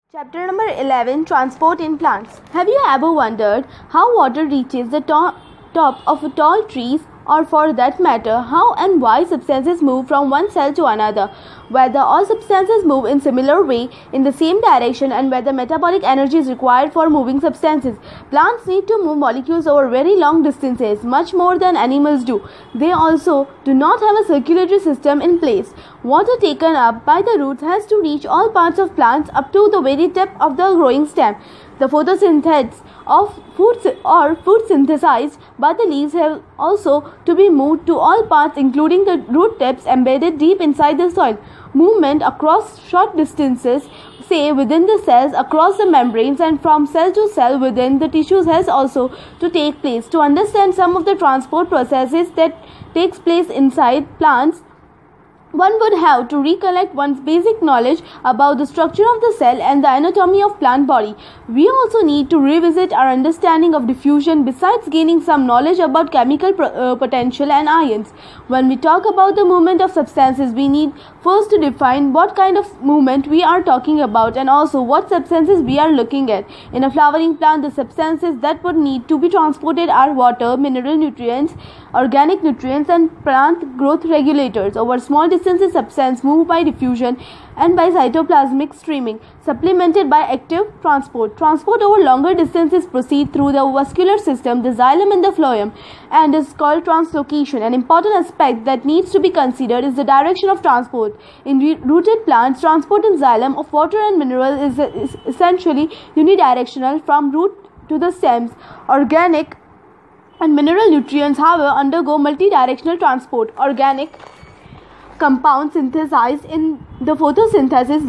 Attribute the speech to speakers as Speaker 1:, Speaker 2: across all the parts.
Speaker 1: Chapter number 11, Transport in Plants. Have you ever wondered how water reaches the top of tall trees, or for that matter, how and why substances move from one cell to another, whether all substances move in similar way in the same direction, and whether metabolic energy is required for moving substances? Plants need to move molecules over very long distances, much more than animals do. They also do not have a circulatory system in place. Water taken up by the roots has to reach all parts of plants up to the very tip of the growing stem. The photosynthesis of food synthesized by the leaves have also to be moved to all parts, including the root tips embedded deep inside the soil. Movement across short distances, say within the cells, across the membranes, and from cell to cell within the tissues has also to take place. To understand some of the transport processes that takes place inside plants, one would have to recollect one's basic knowledge about the structure of the cell and the anatomy of plant body. We also need to revisit our understanding of diffusion, besides gaining some knowledge about chemical potential and ions. When we talk about the movement of substances, we need first to define what kind of movement we are talking about and also what substances we are looking at. In a flowering plant, the substances that would need to be transported are water, mineral nutrients, organic nutrients, and plant growth regulators. Over small distances, substances move by diffusion and by cytoplasmic streaming, supplemented by active transport. Transport over longer distances proceed through the vascular system, the xylem and the phloem, and is called translocation. An important aspect that needs to be considered is the direction of transport. In rooted plants, transport in xylem of water and mineral is essentially unidirectional from root to the stems. Organic and mineral nutrients, however, undergo multidirectional transport. Organic compounds synthesized in the photosynthetic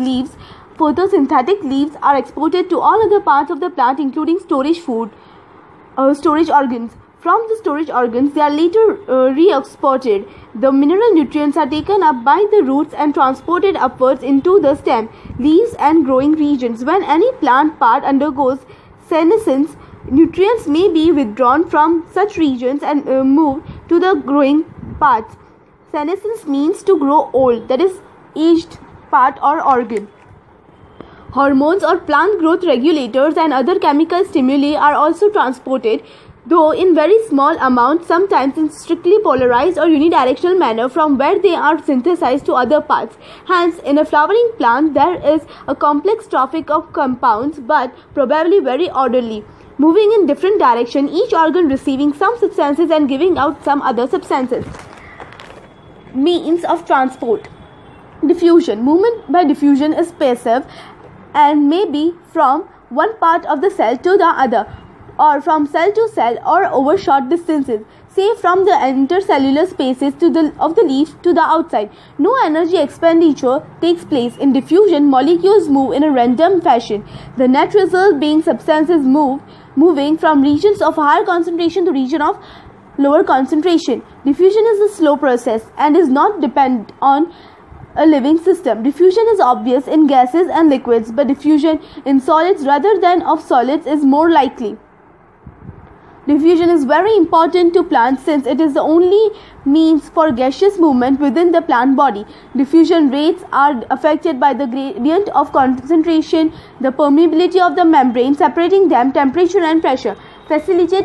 Speaker 1: leaves are exported to all other parts of the plant, including storage organs. From the storage organs, they are later re-exported. The mineral nutrients are taken up by the roots and transported upwards into the stem, leaves, and growing regions. When any plant part undergoes senescence, nutrients may be withdrawn from such regions and moved to the growing parts. Senescence means to grow old, that is, aged part or organ. Hormones or plant growth regulators and other chemical stimuli are also transported, though in very small amounts, sometimes in strictly polarized or unidirectional manner, from where they are synthesized to other parts. Hence, in a flowering plant, there is a complex traffic of compounds, but probably very orderly, moving in different directions, each organ receiving some substances and giving out some other substances. Means of transport. Diffusion. Movement by diffusion is passive and may be from one part of the cell to the other, or from cell to cell, or over short distances, say from the intercellular spaces of the leaf to the outside. No energy expenditure takes place. In diffusion, molecules move in a random fashion, the net result being substances moving from regions of higher concentration to region of lower concentration. Diffusion is a slow process and is not dependent on a living system. Diffusion is obvious in gases and liquids, but diffusion in solids rather than of solids is more likely. Diffusion is very important to plants since it is the only means for gaseous movement within the plant body. Diffusion rates are affected by the gradient of concentration, the permeability of the membrane separating them, temperature and pressure. Facilitate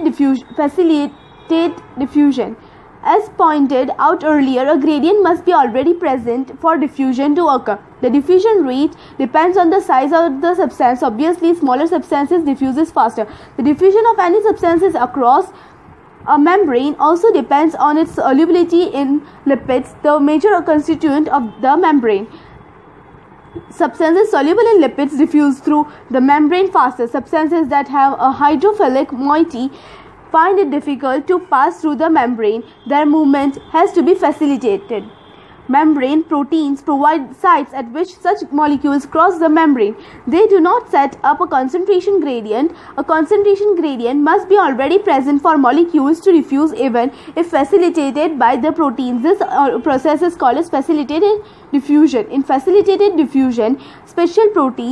Speaker 1: diffusion. As pointed out earlier, a gradient must be already present for diffusion to occur. The diffusion rate depends on the size of the substance. Obviously, smaller substances diffuses faster. The diffusion of any substances across a membrane also depends on its solubility in lipids, the major constituent of the membrane. Substances soluble in lipids diffuse through the membrane faster. Substances that have a hydrophilic moiety find it difficult to pass through the membrane. Their movement has to be facilitated. Membrane proteins provide sites at which such molecules cross the membrane. They do not set up a concentration gradient. A concentration gradient must be already present for molecules to diffuse even if facilitated by the proteins. This process is called as facilitated diffusion. In facilitated diffusion, special proteins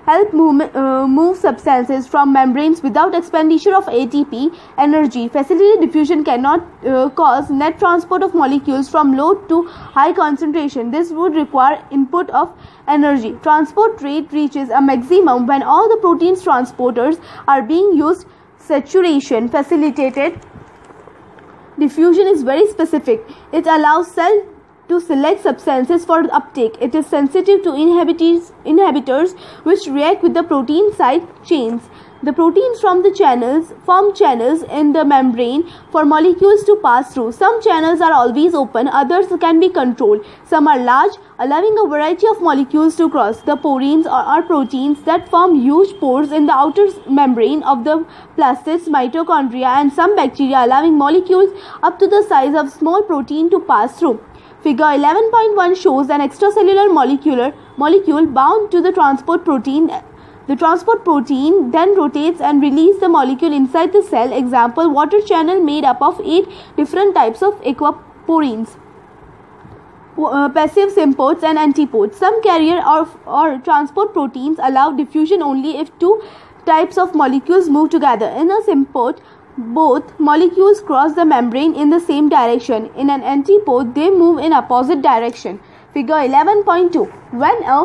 Speaker 1: help move substances from membranes without expenditure of ATP energy. Facilitated diffusion cannot cause net transport of molecules from low to high concentration. This would require input of energy. Transport rate reaches a maximum when all the proteins transporters are being used. Saturation. Facilitated diffusion is very specific. It allows cell to select substances for uptake. It is sensitive to inhibitors which react with the protein side chains. The proteins from the channels form channels in the membrane for molecules to pass through. Some channels are always open, others can be controlled. Some are large, allowing a variety of molecules to cross. The porins are proteins that form huge pores in the outer membrane of the plastids, mitochondria, and some bacteria, allowing molecules up to the size of small protein to pass through. Figure 11.1 shows an extracellular molecule bound to the transport protein. The transport protein then rotates and releases the molecule inside the cell. Example, water channel made up of 8 different types of aquaporins. Passive sympodes and antipodes. Some carrier or transport proteins allow diffusion only if 2 types of molecules move together. In a sympode, both molecules cross the membrane in the same direction. In an antipode, they move in opposite direction. Figure 11.2. When a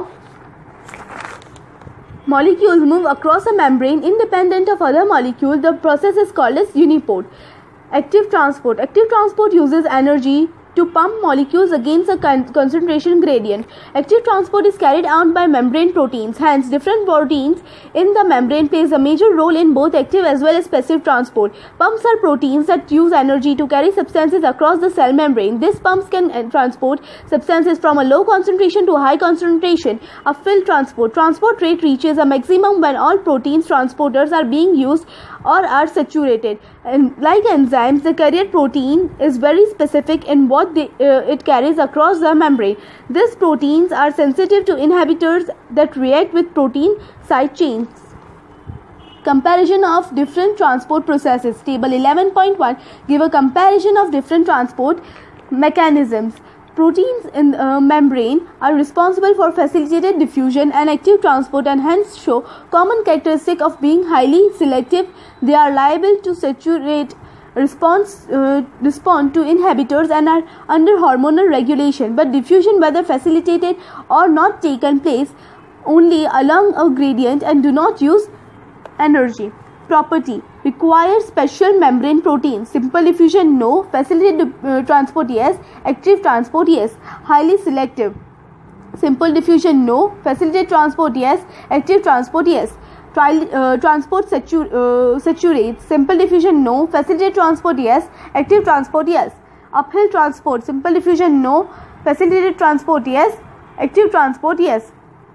Speaker 1: molecules move across a membrane independent of other molecules, the process is called as unipode. Active transport. Active transport uses energy to pump molecules against a concentration gradient. Active transport is carried out by membrane proteins. Hence, different proteins in the membrane plays a major role in both active as well as passive transport. Pumps are proteins that use energy to carry substances across the cell membrane. These pumps can transport substances from a low concentration to a high concentration. A fill transport. Transport rate reaches a maximum when all proteins transporters are being used or are saturated. And like enzymes, the carrier protein is very specific in what it carries across the membrane. These proteins are sensitive to inhibitors that react with protein side chains. Comparison of different transport processes. Table 11.1 give a comparison of different transport mechanisms. Proteins in the membrane are responsible for facilitated diffusion and active transport and hence show common characteristic of being highly selective. They are liable to saturate, respond to inhibitors and are under hormonal regulation. But diffusion, whether facilitated or not, taken place only along a gradient and do not use energy. Property. Requires special membrane proteins. Simple diffusion no. Facilitated transport yes. Active transport yes. Highly selective. Simple diffusion no. Facilitated transport yes. Active transport yes. Transport saturates. Simple diffusion no. Facilitated transport yes. Active transport yes. Uphill transport. Simple diffusion no. Facilitated transport yes. Active transport yes.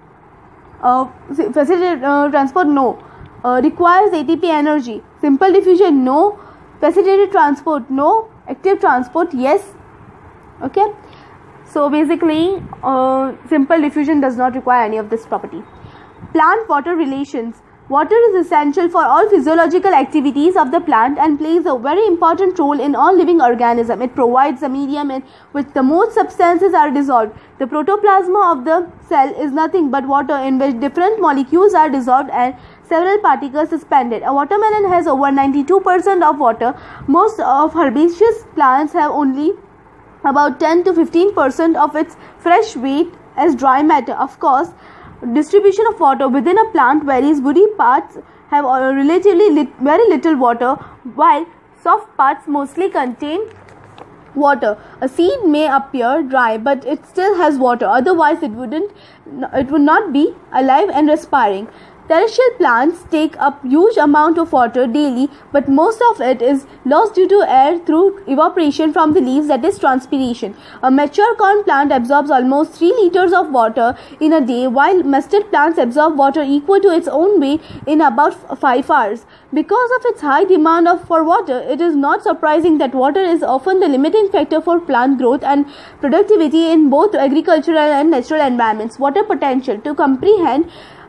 Speaker 1: Facilitated transport no. Requires ATP energy. Simple diffusion no. Facilitated transport no. Active transport yes. Okay. So basically simple diffusion does not require any of this property. Plant water relations. Water is essential for all physiological activities of the plant and plays a very important role in all living organisms. It provides a medium in which the most substances are dissolved. The protoplasm of the cell is nothing but water in which different molecules are dissolved and several particles suspended. A watermelon has over 92% of water. Most of herbaceous plants have only about 10 to 15% of its fresh weight as dry matter. Of course, distribution of water within a plant varies. Woody parts have relatively very little water, while soft parts mostly contain water. A seed may appear dry, but it still has water. Otherwise, it would not be alive and respiring. Terrestrial plants take up huge amount of water daily, but most of it is lost due to air through evaporation from the leaves, that is transpiration. A mature corn plant absorbs almost 3 liters of water in a day, while mustard plants absorb water equal to its own weight in about 5 hours. Because of its high demand for water, it is not surprising that water is often the limiting factor for plant growth and productivity in both agricultural and natural environments. Water potential. To comprehend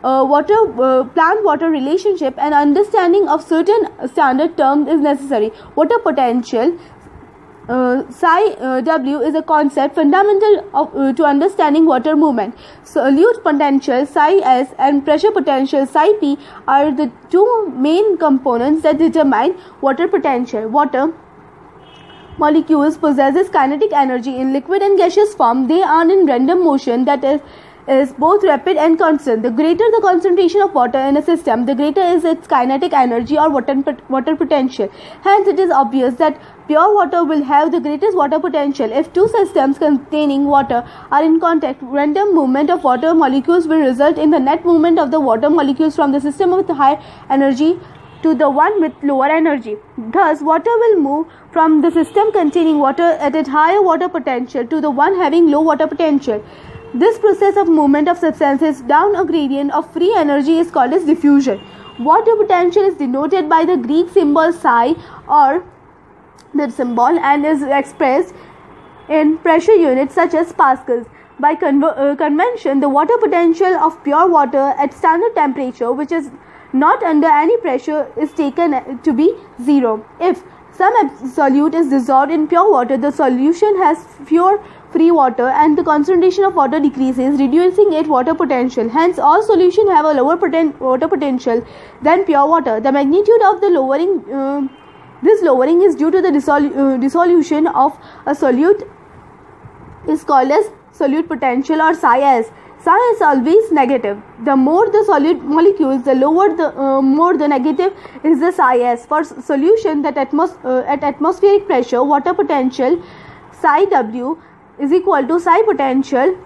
Speaker 1: plant-water relationship, and understanding of certain standard terms is necessary. Water potential Psi W is a concept fundamental to understanding water movement. Solute potential psi S and pressure potential psi P are the two main components that determine water potential. Water molecules possesses kinetic energy in liquid and gaseous form. They are in random motion, that is both rapid and constant. The greater the concentration of water in a system, the greater is its kinetic energy or water potential. Hence, it is obvious that pure water will have the greatest water potential. If two systems containing water are in contact, random movement of water molecules will result in the net movement of the water molecules from the system with high energy to the one with lower energy. Thus, water will move from the system containing water at its higher water potential to the one having low water potential. This process of movement of substances down a gradient of free energy is called as diffusion. Water potential is denoted by the Greek symbol psi or the symbol and is expressed in pressure units such as pascals. By convention, the water potential of pure water at standard temperature, which is not under any pressure, is taken to be 0. If some solute is dissolved in pure water, the solution has fewer free water and the concentration of water decreases, reducing its water potential. Hence, all solutions have a lower water potential than pure water. The magnitude of the this lowering is due to the dissolution of a solute is called as solute potential or psi S. Psi is always negative. The more the solute molecules, the lower the more the negative is the psi S. For solution that at atmospheric pressure, water potential psi W is equal to psi potential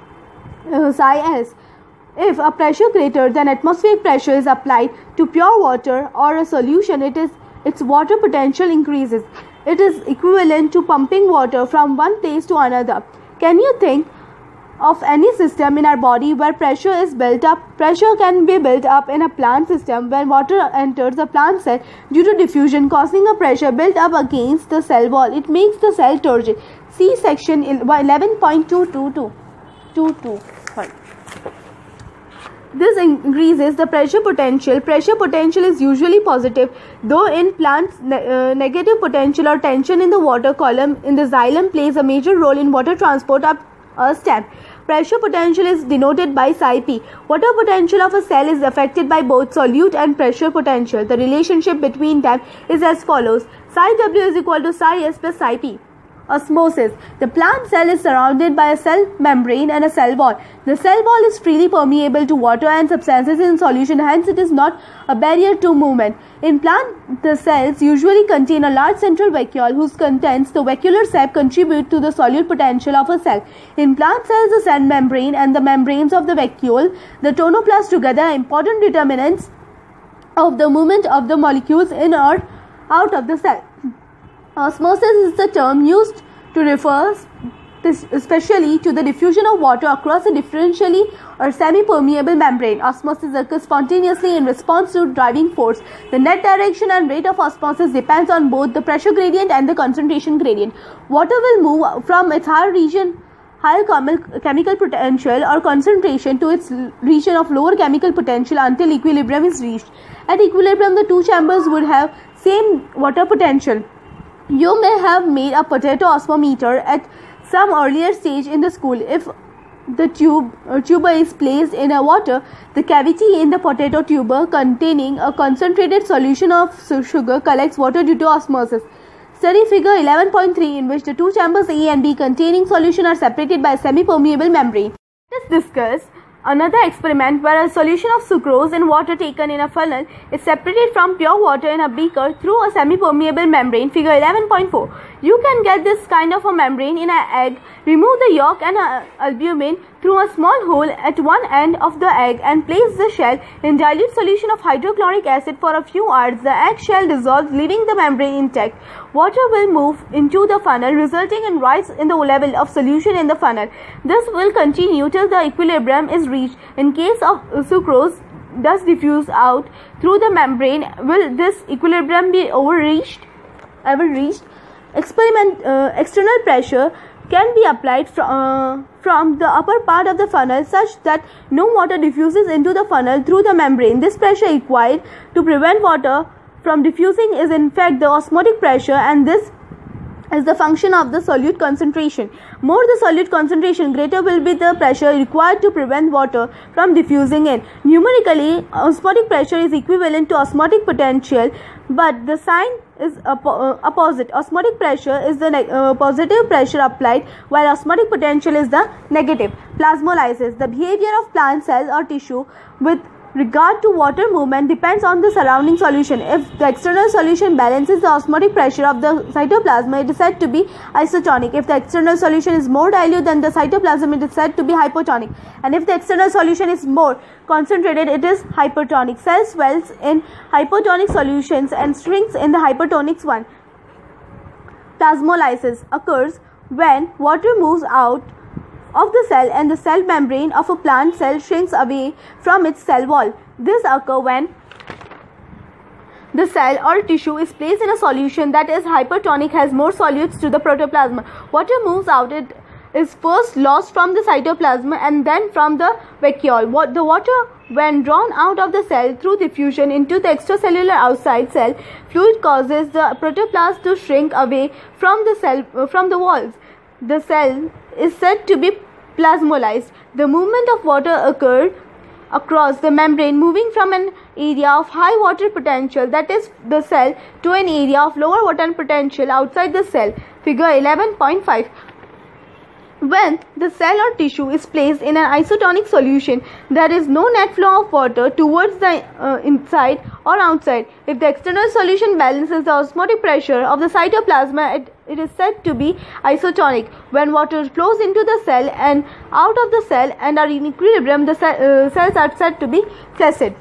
Speaker 1: psi S. If a pressure greater than atmospheric pressure is applied to pure water or a solution, its water potential increases. It is equivalent to pumping water from one place to another. Can you think of any system in our body where pressure is built up? Pressure can be built up in a plant system when water enters the plant cell due to diffusion, causing a pressure built up against the cell wall. It makes the cell turgid. See section 11.222. This increases the pressure potential. Pressure potential is usually positive, though in plants negative potential or tension in the water column in the xylem plays a major role in water transport up a stem. Pressure potential is denoted by psi P. Water potential of a cell is affected by both solute and pressure potential. The relationship between them is as follows: psi W is equal to psi S plus psi P. Osmosis. The plant cell is surrounded by a cell membrane and a cell wall. The cell wall is freely permeable to water and substances in solution, hence it is not a barrier to movement. In plant, the cells usually contain a large central vacuole whose contents, the vacuolar sac, contribute to the solute potential of a cell. In plant cells, the cell membrane and the membranes of the vacuole, the tonoplast together, are important determinants of the movement of the molecules in or out of the cell. Osmosis is the term used to refer especially to the diffusion of water across a differentially or semi-permeable membrane. Osmosis occurs spontaneously in response to driving force. The net direction and rate of osmosis depends on both the pressure gradient and the concentration gradient. Water will move from its higher chemical potential or concentration to its region of lower chemical potential until equilibrium is reached. At equilibrium, the two chambers would have same water potential. You may have made a potato osmometer at some earlier stage in the school. If the tuber is placed in a water, the cavity in the potato tuber containing a concentrated solution of sugar collects water due to osmosis. Study figure 11.3, in which the two chambers A and B containing solution are separated by a semi-permeable membrane. Let us discuss another experiment where a solution of sucrose in water taken in a funnel is separated from pure water in a beaker through a semi-permeable membrane, figure 11.4. You can get this kind of a membrane in an egg. Remove the yolk and albumin through a small hole at one end of the egg and place the shell in dilute solution of hydrochloric acid for a few hours. The egg shell dissolves, leaving the membrane intact. Water will move into the funnel, resulting in rise in the level of solution in the funnel. This will continue till the equilibrium is reached. In case of sucrose does diffuse out through the membrane, will this equilibrium be ever reached? External pressure can be applied from the upper part of the funnel such that no water diffuses into the funnel through the membrane. This pressure required to prevent water from diffusing is in fact the osmotic pressure, and this is the function of the solute concentration. More the solute concentration, greater will be the pressure required to prevent water from diffusing in. Numerically, osmotic pressure is equivalent to osmotic potential, but the sign is opposite. Osmotic pressure is the positive pressure applied, while osmotic potential is the negative. Plasmolysis. The behavior of plant cells or tissue with regard to water movement depends on the surrounding solution. If the external solution balances the osmotic pressure of the cytoplasm, it is said to be isotonic. If the external solution is more dilute than the cytoplasm, it is said to be hypotonic. And if the external solution is more concentrated, it is hypertonic. Cell swells in hypotonic solutions and shrinks in the hypertonic one. Plasmolysis occurs when water moves out of the cell and the cell membrane of a plant cell shrinks away from its cell wall. This occurs when the cell or tissue is placed in a solution that is hypertonic, has more solutes to the protoplasm. Water moves out, it is first lost from the cytoplasm and then from the vacuole. The water, when drawn out of the cell through diffusion into the extracellular outside cell fluid, causes the protoplasm to shrink away from the cell from the walls. The cell is said to be plasmolyzed. The movement of water occurs across the membrane, moving from an area of high water potential, that is the cell, to an area of lower water potential outside the cell. Figure 11.5. When the cell or tissue is placed in an isotonic solution, there is no net flow of water towards the inside or outside. If the external solution balances the osmotic pressure of the cytoplasm, it is said to be isotonic. When water flows into the cell and out of the cell and are in equilibrium, the cells are said to be flaccid.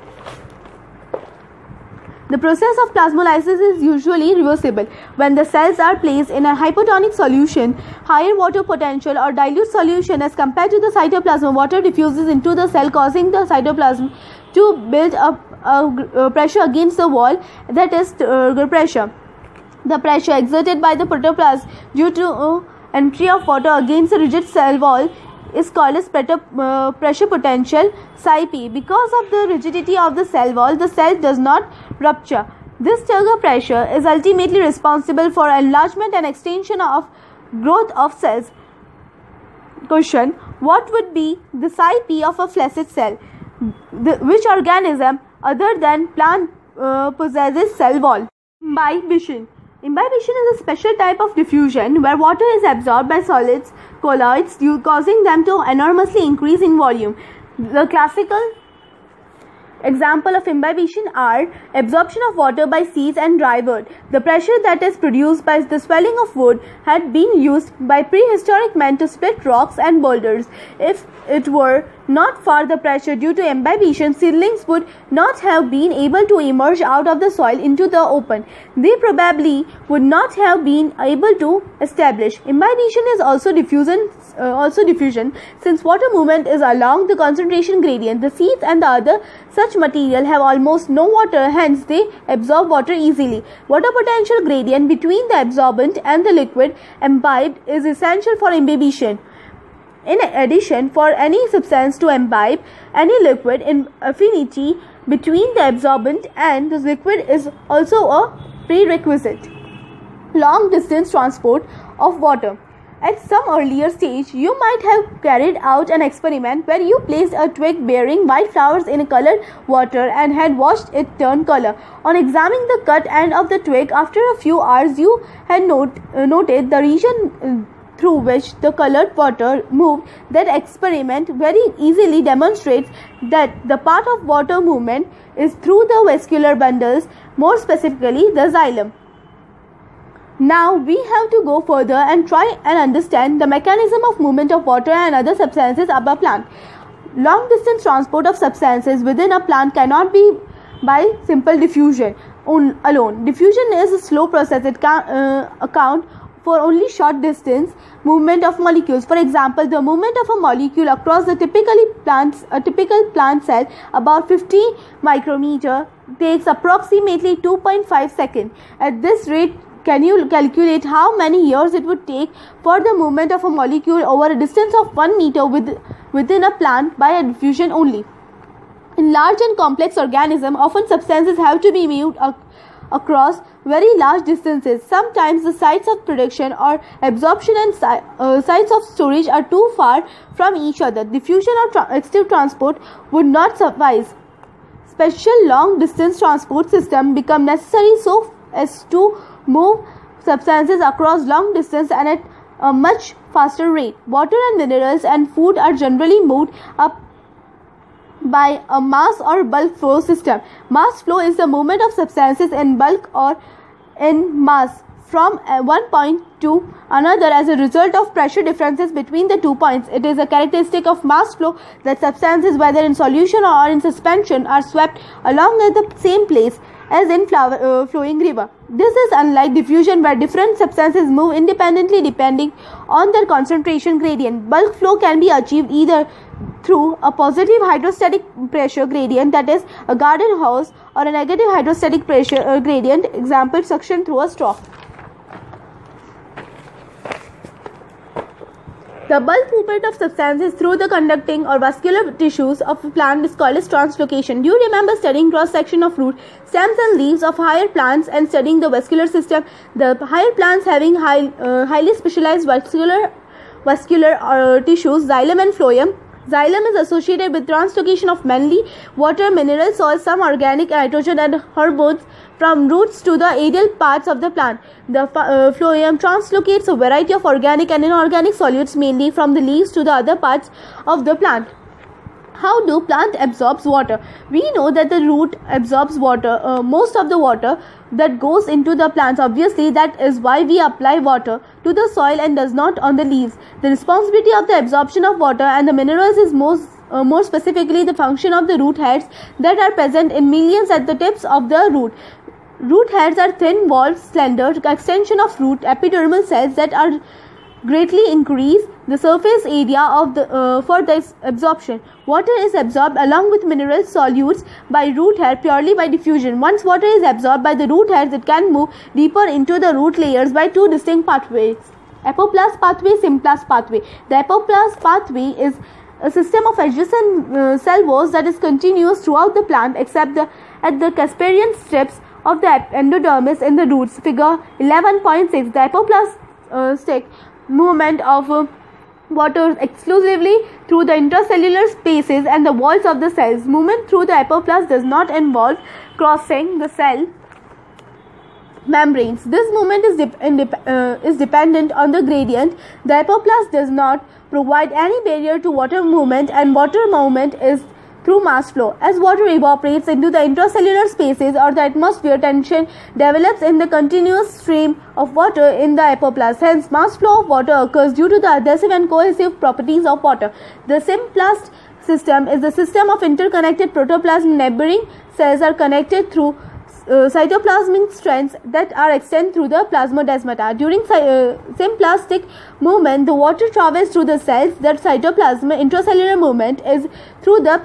Speaker 1: The process of plasmolysis is usually reversible. When the cells are placed in a hypotonic solution, higher water potential or dilute solution as compared to the cytoplasm, water diffuses into the cell, causing the cytoplasm to build up pressure against the wall, that is pressure. The pressure exerted by the protoplasm due to entry of water against the rigid cell wall is called as pressure potential, psi p. Because of the rigidity of the cell wall, the cell does not rupture. This turgor pressure is ultimately responsible for enlargement and extension of growth of cells. Question: what would be the psi p of a flaccid cell? Which organism other than plant possesses cell wall? Imbibition. Imbibition is a special type of diffusion where water is absorbed by solids, colloids, causing them to enormously increase in volume. The classical example of imbibition are absorption of water by seeds and dry wood. The pressure that is produced by the swelling of wood had been used by prehistoric men to split rocks and boulders. If it were not for the pressure due to imbibition, seedlings would not have been able to emerge out of the soil into the open. They probably would not have been able to establish. Imbibition is also diffusion, since water movement is along the concentration gradient. The seeds and the other such material have almost no water, hence they absorb water easily. Water potential gradient between the absorbent and the liquid imbibed is essential for imbibition. In addition, for any substance to imbibe any liquid, in affinity between the absorbent and the liquid is also a prerequisite. Long distance transport of water. At some earlier stage, you might have carried out an experiment where you placed a twig bearing white flowers in colored water and had watched it turn color. On examining the cut end of the twig after a few hours, you had noted the region through which the colored water moved. That experiment very easily demonstrates that the path of water movement is through the vascular bundles, more specifically the xylem. Now we have to go further and try and understand the mechanism of movement of water and other substances up a plant. Long distance transport of substances within a plant cannot be by simple diffusion alone. Diffusion is a slow process. It can account for only short distance movement of molecules. For example, the movement of a molecule across the typical plant cell, about 50 micrometer, takes approximately 2.5 seconds. At this rate, can you calculate how many years it would take for the movement of a molecule over a distance of 1 meter within a plant by a diffusion only? In large and complex organisms, often substances have to be moved across very large distances. Sometimes the sites of production or absorption and sites of storage are too far from each other. Diffusion or active transport would not suffice. Special long-distance transport systems become necessary so as to move substances across long distance and at a much faster rate. Water and minerals and food are generally moved up by a mass or bulk flow system. Mass flow is the movement of substances in bulk or in mass from one point to another as a result of pressure differences between the 2 points. It is a characteristic of mass flow that substances, whether in solution or in suspension, are swept along at the same place as in flowing river. This is unlike diffusion, where different substances move independently depending on their concentration gradient. Bulk flow can be achieved either through a positive hydrostatic pressure gradient, that is a garden hose, or a negative hydrostatic pressure gradient, example suction through a straw. The bulk movement of substances through the conducting or vascular tissues of a plant is called as translocation. Do you remember studying cross-section of root, stems and leaves of higher plants and studying the vascular system? The higher plants having highly specialized vascular tissues, xylem and phloem. Xylem is associated with translocation of mainly water, mineral salts, some organic nitrogen and hormones from roots to the aerial parts of the plant. The phloem translocates a variety of organic and inorganic solutes mainly from the leaves to the other parts of the plant. How do plant absorbs water? We know that the root absorbs water, most of the water that goes into the plants. Obviously, that is why we apply water to the soil and does not on the leaves. The responsibility of the absorption of water and the minerals is more specifically the function of the root hairs that are present in millions at the tips of the root. Root hairs are thin-walled, slender extension of root epidermal cells that are greatly increase the surface area of the for this absorption. Water is absorbed along with mineral solutes by root hair purely by diffusion. Once water is absorbed by the root hairs, it can move deeper into the root layers by two distinct pathways: apoplast pathway, symplast pathway. The apoplast pathway is a system of adjacent cell walls that is continuous throughout the plant except at the Casparian strips of the endodermis in the roots. Figure 11.6. The apoplastic movement of water exclusively through the intracellular spaces and the walls of the cells. Movement through the apoplast does not involve crossing the cell membranes. This movement is dependent on the gradient. The apoplast does not provide any barrier to water movement, and water movement is through mass flow. As water evaporates into the intracellular spaces or the atmosphere, tension develops in the continuous stream of water in the apoplast. Hence, mass flow of water occurs due to the adhesive and cohesive properties of water. The symplast system is the system of interconnected protoplasm. Neighboring cells are connected through cytoplasmic strands that are extended through the plasmodesmata. During symplastic movement, the water travels through the cells. That cytoplasm intracellular movement is through the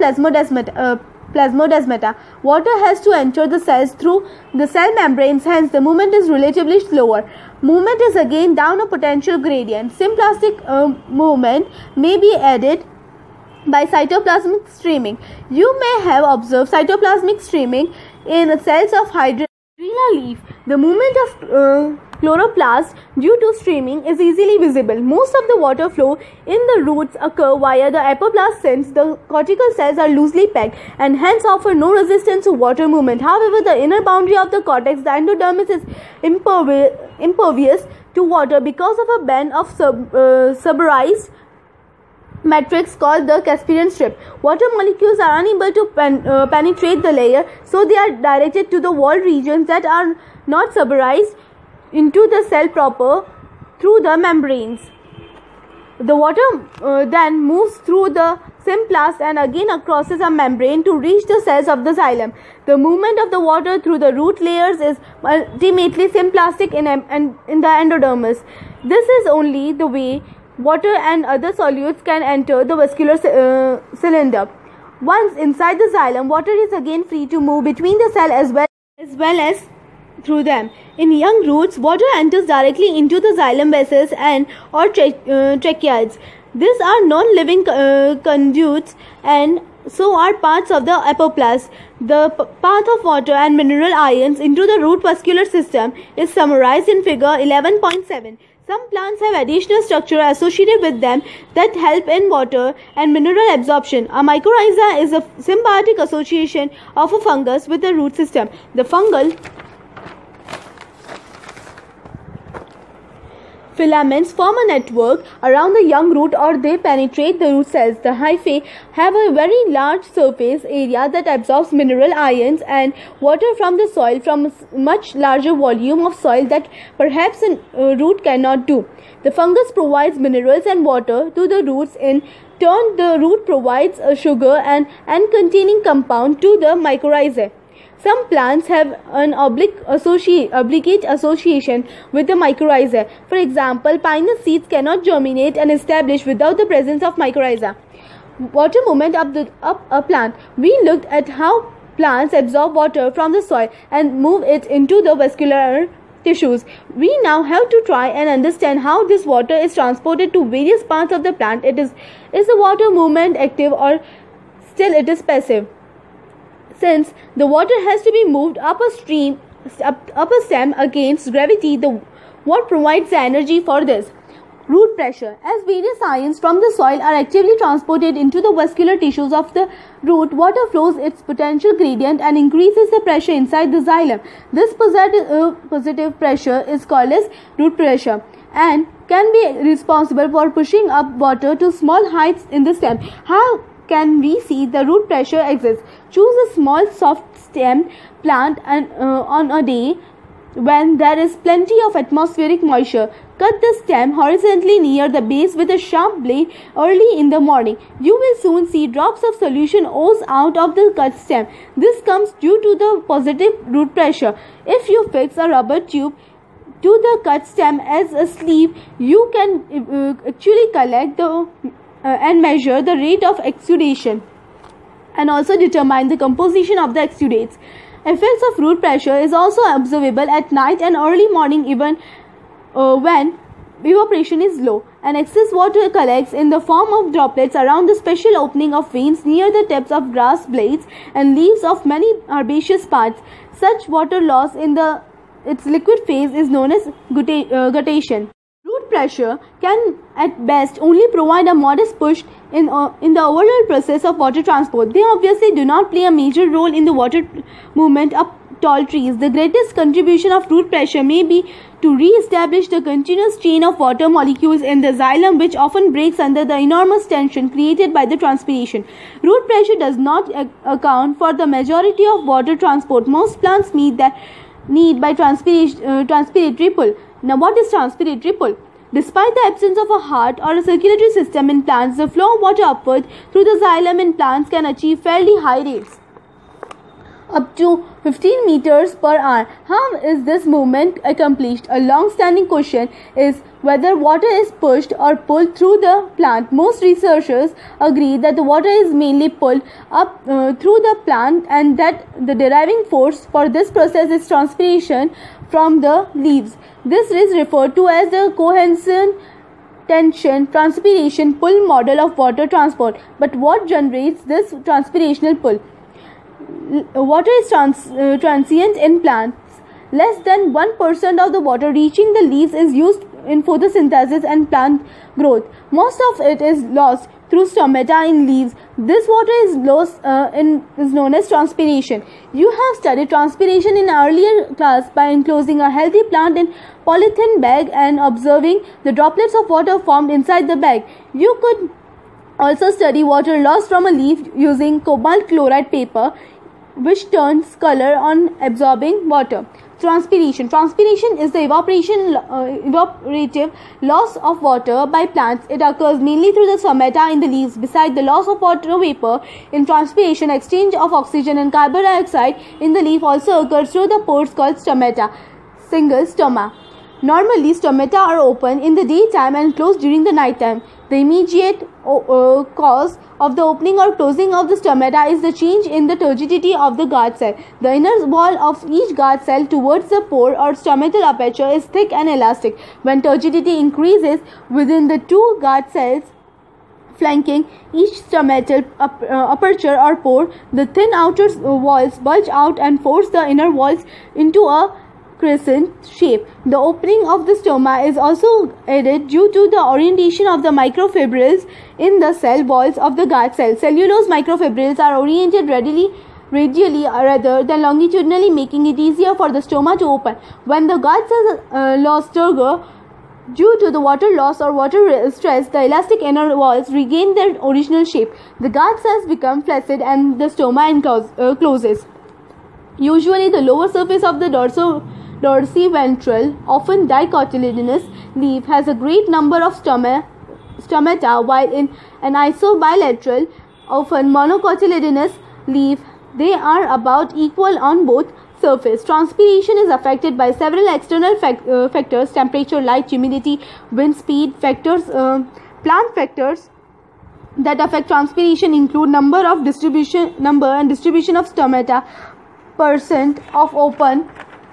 Speaker 1: plasmodesmata. Water has to enter the cells through the cell membranes, hence the movement is relatively slower. Movement is again down a potential gradient. Symplastic movement may be aided by cytoplasmic streaming. You may have observed cytoplasmic streaming in cells of hydrilla leaf. The movement of chloroplast due to streaming is easily visible. Most of the water flow in the roots occur via the apoplast since the cortical cells are loosely packed and hence offer no resistance to water movement. However, the inner boundary of the cortex, the endodermis, is impervious to water because of a band of suberized matrix called the Casparian strip. Water molecules are unable to penetrate the layer, so they are directed to the wall regions that are not suberized into the cell proper through the membranes. The water then moves through the symplast and again crosses a membrane to reach the cells of the xylem. The movement of the water through the root layers is ultimately symplastic in the endodermis. This is only the way water and other solutes can enter the vascular cylinder. Once inside the xylem, water is again free to move between the cell as well as through them. In young roots, water enters directly into the xylem vessels and or tracheids. These are non-living conduits and so are parts of the apoplast. The path of water and mineral ions into the root vascular system is summarized in figure 11.7. Some plants have additional structure associated with them that help in water and mineral absorption. A mycorrhiza is a symbiotic association of a fungus with the root system. The fungal filaments form a network around the young root, or they penetrate the root cells. The hyphae have a very large surface area that absorbs mineral ions and water from the soil, from a much larger volume of soil that perhaps a root cannot do. The fungus provides minerals and water to the roots. In turn, the root provides a sugar and containing compound to the mycorrhizae. Some plants have an obligate association with the mycorrhiza. For example, pinus seeds cannot germinate and establish without the presence of mycorrhiza. Water movement up a plant. We looked at how plants absorb water from the soil and move it into the vascular tissues. We now have to try and understand how this water is transported to various parts of the plant. Is the water movement active, or still it is passive? Since the water has to be moved up a stem against gravity, what provides the energy for this? Root pressure. As various ions from the soil are actively transported into the vascular tissues of the root, water flows its potential gradient and increases the pressure inside the xylem. This positive pressure is called as root pressure and can be responsible for pushing up water to small heights in the stem. How can we see the root pressure exists? Choose a small soft stem plant and on a day when there is plenty of atmospheric moisture. Cut the stem horizontally near the base with a sharp blade early in the morning. You will soon see drops of solution ooze out of the cut stem. This comes due to the positive root pressure. If you fix a rubber tube to the cut stem as a sleeve, you can actually collect and measure the rate of exudation and also determine the composition of the exudates. Effects of root pressure is also observable at night and early morning, even when evaporation is low, and excess water collects in the form of droplets around the special opening of veins near the tips of grass blades and leaves of many herbaceous plants. Such water loss in its liquid phase is known as guttation. Root pressure can at best only provide a modest push in the overall process of water transport. They obviously do not play a major role in the water movement up tall trees. The greatest contribution of root pressure may be to re-establish the continuous chain of water molecules in the xylem, which often breaks under the enormous tension created by the transpiration. Root pressure does not account for the majority of water transport most plants need by transpiratory pull. Now, what is transpiratory pull? Despite the absence of a heart or a circulatory system in plants, the flow of water upward through the xylem in plants can achieve fairly high rates, up to 15 meters per hour. How is this movement accomplished? A long-standing question is whether water is pushed or pulled through the plant. Most researchers agree that the water is mainly pulled up through the plant, and that the deriving force for this process is transpiration from the leaves. This is referred to as the cohesion tension transpiration pull model of water transport. But what generates this transpirational pull? Water is transient in plants. Less than 1% of the water reaching the leaves is used in photosynthesis and plant growth. Most of it is lost through stomata in leaves. This water is lost is known as transpiration. You have studied transpiration in earlier class by enclosing a healthy plant in polythene bag and observing the droplets of water formed inside the bag. You could also study water lost from a leaf using cobalt chloride paper, which turns color on absorbing water. Transpiration. Transpiration is the evaporative loss of water by plants. It occurs mainly through the stomata in the leaves. Besides the loss of water vapor in transpiration, exchange of oxygen and carbon dioxide in the leaf also occurs through the pores called stomata. Single stoma. Normally, stomata are open in the daytime and closed during the night time. The immediate cause of the opening or closing of the stomata is the change in the turgidity of the guard cell. The inner wall of each guard cell towards the pore or stomatal aperture is thick and elastic. When turgidity increases within the two guard cells, flanking each stomatal aperture or pore. The thin outer walls bulge out and force the inner walls into a crescent shape. The opening of the stoma is also aided due to the orientation of the microfibrils in the cell walls of the guard cell. Cellulose microfibrils are oriented radially rather than longitudinally, making it easier for the stoma to open. When the guard cells lost turgor due to the water loss or water stress, the elastic inner walls regain their original shape. The guard cells become flaccid and the stoma closes. Usually, the lower surface of the dorsiventral, often dicotyledonous leaf has a great number of stomata, while in an isobilateral, often monocotyledonous leaf, they are about equal on both surface. Transpiration is affected by several external factors: temperature, light, humidity, wind speed. Plant factors that affect transpiration include number and distribution of stomata, percent of open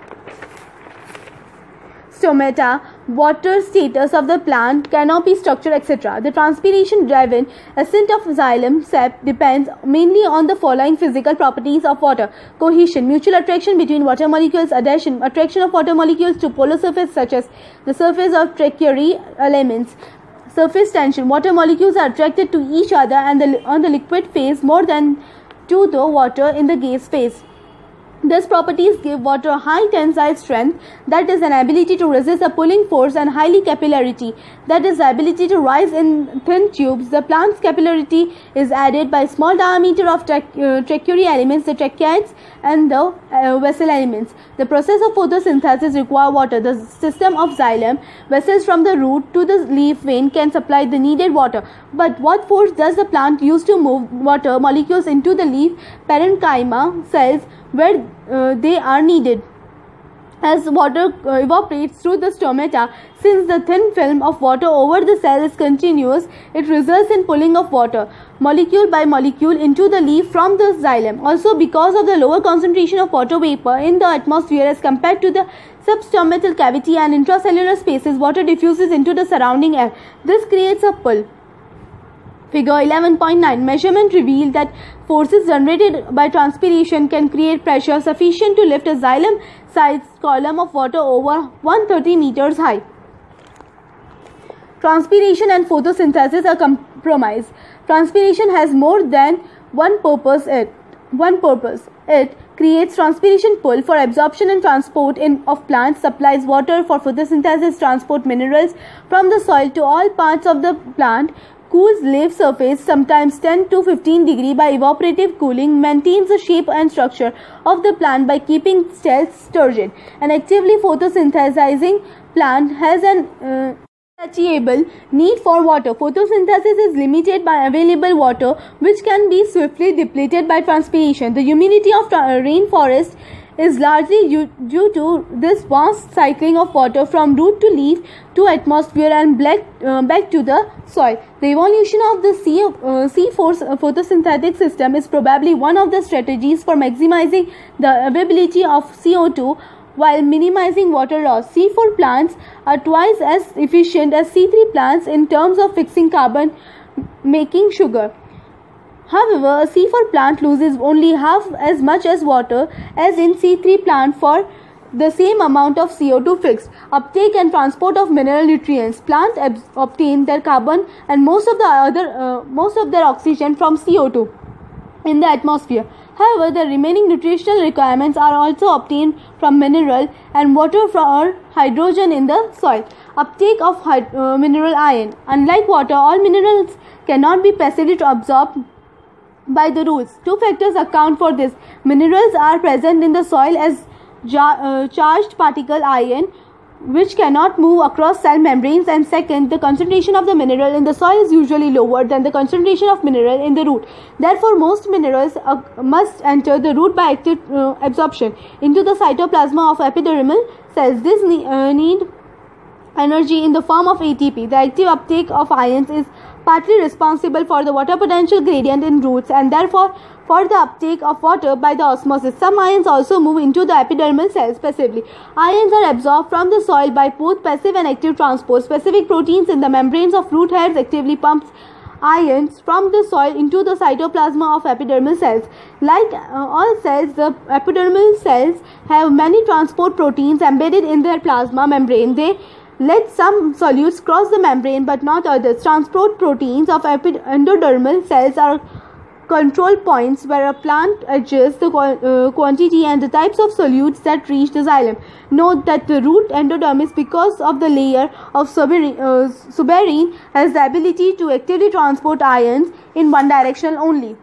Speaker 1: stomata, water status of the plant, canopy structure, etc. The transpiration-driven ascent of xylem sap depends mainly on the following physical properties of water: cohesion, mutual attraction between water molecules; adhesion, attraction of water molecules to polar surface such as the surface of tracheary elements; surface tension, water molecules are attracted to each other and on the liquid phase more than to the water in the gas phase. These properties give water high tensile strength, that is an ability to resist a pulling force, and highly capillarity, that is the ability to rise in thin tubes. The plant's capillarity is added by small diameter of tracheary elements, the tracheids, and the vessel elements. The process of photosynthesis requires water. The system of xylem vessels from the root to the leaf vein can supply the needed water. But what force does the plant use to move water molecules into the leaf parenchyma cells where they are needed? As water evaporates through the stomata, since the thin film of water over the cell is continuous, it results in pulling of water molecule by molecule into the leaf from the xylem. Also, because of the lower concentration of water vapor in the atmosphere as compared to the substomatal cavity and intracellular spaces, water diffuses into the surrounding air. This creates a pull. Figure 11.9. Measurement revealed that forces generated by transpiration can create pressure sufficient to lift a xylem-sized column of water over 130 meters high. Transpiration and photosynthesis are compromised. Transpiration has more than one purpose. It creates transpiration pull for absorption and transport of plants, supplies water for photosynthesis, transport minerals from the soil to all parts of the plant, cools leaf surface sometimes 10 to 15 degrees by evaporative cooling, maintains the shape and structure of the plant by keeping cells turgid. An actively photosynthesizing plant has an insatiable need for water. Photosynthesis is limited by available water, which can be swiftly depleted by transpiration. The humidity of rainforest is largely due to this vast cycling of water from root to leaf to atmosphere and back to the soil. The evolution of the C4 photosynthetic system is probably one of the strategies for maximizing the availability of CO2 while minimizing water loss. C4 plants are twice as efficient as C3 plants in terms of fixing carbon, making sugar. However, a C4 plant loses only half as much as water as in C3 plant for the same amount of CO2 fixed. Uptake and transport of mineral nutrients. Plants obtain their carbon and most of their oxygen from CO2 in the atmosphere. However, the remaining nutritional requirements are also obtained from mineral and water or hydrogen in the soil. Uptake of mineral iron. Unlike water, all minerals cannot be passively absorbed by the roots. Two factors account for this. Minerals are present in the soil as charged particle iron, which cannot move across cell membranes, and second, the concentration of the mineral in the soil is usually lower than the concentration of mineral in the root. Therefore, most minerals must enter the root by active absorption into the cytoplasm of epidermal cells. This need energy in the form of ATP. The active uptake of ions is partly responsible for the water potential gradient in roots and therefore for the uptake of water by the osmosis. Some ions also move into the epidermal cells passively. Ions are absorbed from the soil by both passive and active transport. Specific proteins in the membranes of root hairs actively pumps ions from the soil into the cytoplasm of epidermal cells. Like all cells, the epidermal cells have many transport proteins embedded in their plasma membrane. They let some solutes cross the membrane but not others. Transport proteins of endodermal cells are control points where a plant adjusts the quantity and the types of solutes that reach the xylem. Note that the root endodermis, because of the layer of suberin, has the ability to actively transport ions in one direction only.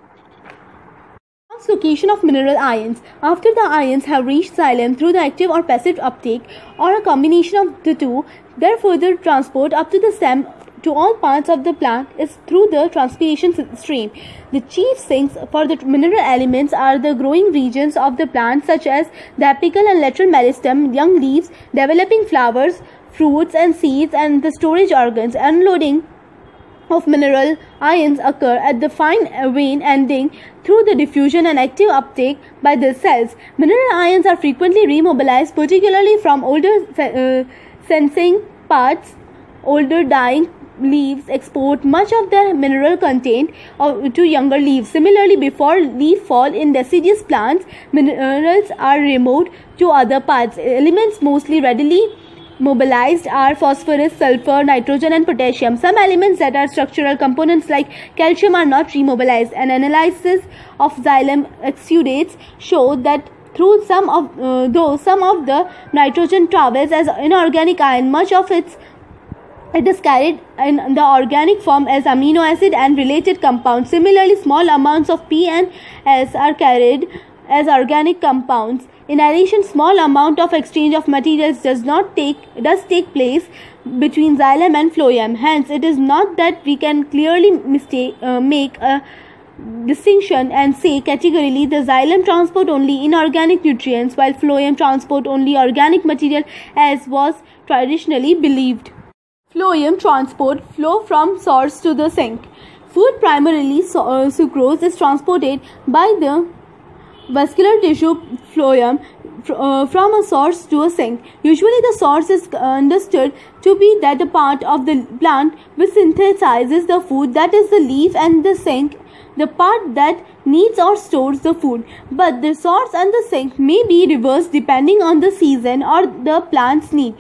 Speaker 1: Translocation of mineral ions. After the ions have reached xylem through the active or passive uptake or a combination of the two, their further transport up to the stem to all parts of the plant is through the transpiration stream. The chief sinks for the mineral elements are the growing regions of the plant, such as the apical and lateral meristem, young leaves, developing flowers, fruits and seeds, and the storage organs. Unloading of mineral ions occur at the fine vein ending through the diffusion and active uptake by the cells. Mineral ions are frequently remobilized, particularly from older sensing parts. Older dying leaves export much of their mineral content to younger leaves. Similarly, before leaf fall in deciduous plants, minerals are removed to other parts. Elements mostly readily mobilized are phosphorus, sulfur, nitrogen and potassium. Some elements that are structural components like calcium are not remobilized. An analysis of xylem exudates show that through some of the nitrogen travels as inorganic ion, much of it is carried in the organic form as amino acid and related compounds. Similarly, small amounts of P and S are carried as organic compounds. In addition, small amount of exchange of materials does take place between xylem and phloem. Hence, it is not that we can clearly make a distinction and say categorically the xylem transport only inorganic nutrients while phloem transport only organic material, as was traditionally believed. Phloem transport: flow from source to the sink. Food, primarily sucrose, is transported by the vascular tissue phloem from a source to a sink. Usually the source is understood to be that the part of the plant which synthesizes the food, that is the leaf, and the sink the part that needs or stores the food. But the source and the sink may be reversed depending on the season or the plant's need.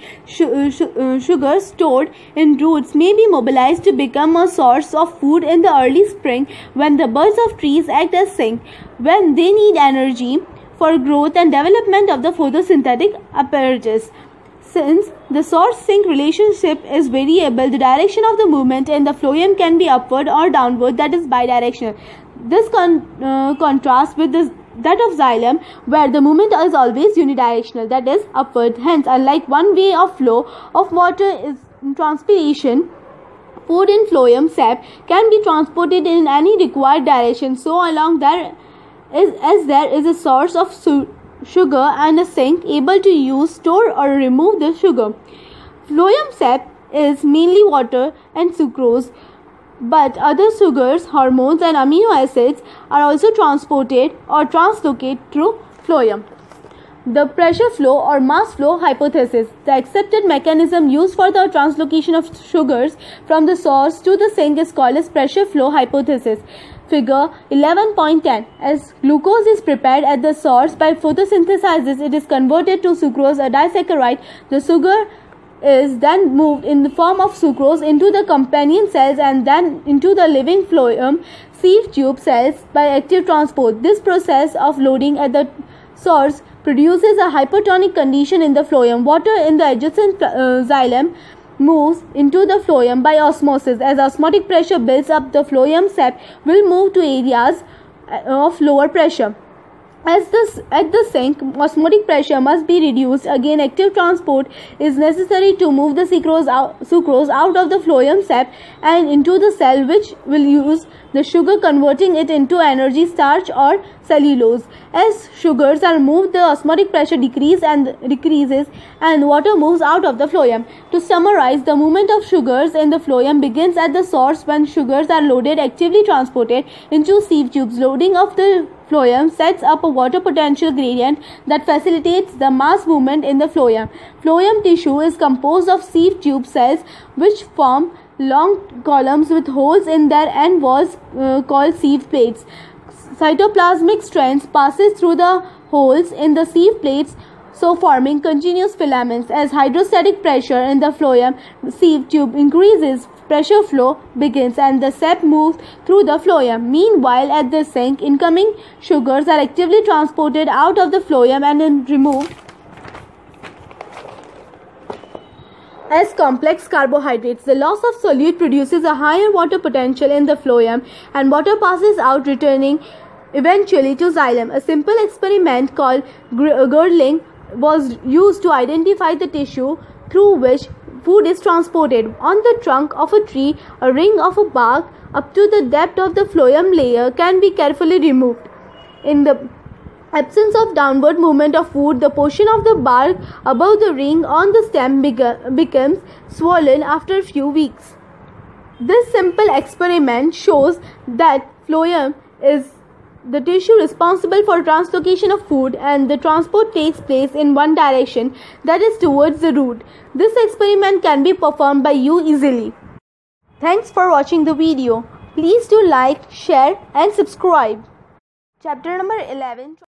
Speaker 1: Sugar stored in roots may be mobilized to become a source of food in the early spring when the buds of trees act as sink, when they need energy for growth and development of the photosynthetic apparatus. Since the source-sink relationship is variable, the direction of the movement in the phloem can be upward or downward, that is bidirectional. This contrasts with that of xylem, where the movement is always unidirectional, that is upward. Hence, unlike one way of flow of water is transpiration, food in phloem sap can be transported in any required direction so long as there is a source of sugar and a sink able to use, store or remove the sugar. Phloem sap is mainly water and sucrose, but other sugars, hormones and amino acids are also transported or translocated through phloem. The pressure flow or mass flow hypothesis. The accepted mechanism used for the translocation of sugars from the source to the sink is called as pressure flow hypothesis. Figure 11.10. As glucose is prepared at the source by photosynthesis, it is converted to sucrose, a disaccharide. The sugar is then moved in the form of sucrose into the companion cells and then into the living phloem sieve tube cells by active transport. This process of loading at the source produces a hypertonic condition in the phloem. Water in the adjacent xylem moves into the phloem by osmosis. As osmotic pressure builds up, the phloem sap will move to areas of lower pressure. At the sink, osmotic pressure must be reduced. Again, active transport is necessary to move the sucrose out of the phloem sap and into the cell, which will use the sugar, converting it into energy, starch or cellulose. As sugars are moved, the osmotic pressure decreases and water moves out of the phloem. To summarize, the movement of sugars in the phloem begins at the source when sugars are loaded, actively transported into sieve tubes. Loading of the phloem sets up a water potential gradient that facilitates the mass movement in the phloem. Phloem tissue is composed of sieve tube cells which form long columns with holes in their end walls called sieve plates. Cytoplasmic strands passes through the holes in the sieve plates, so forming continuous filaments. As hydrostatic pressure in the phloem sieve tube increases, pressure flow begins and the sap moves through the phloem. Meanwhile, at the sink, incoming sugars are actively transported out of the phloem and then removed as complex carbohydrates. The loss of solute produces a higher water potential in the phloem, and water passes out, returning eventually to xylem. A simple experiment called girdling was used to identify the tissue through which food is transported. On the trunk of a tree, a ring of a bark up to the depth of the phloem layer can be carefully removed. In the absence of downward movement of food, the portion of the bark above the ring on the stem becomes swollen after a few weeks. This simple experiment shows that phloem is the tissue responsible for translocation of food, and the transport takes place in one direction, that is towards the root. This experiment can be performed by you easily. Thanks for watching the video. Please do like, share and subscribe. Chapter number 11.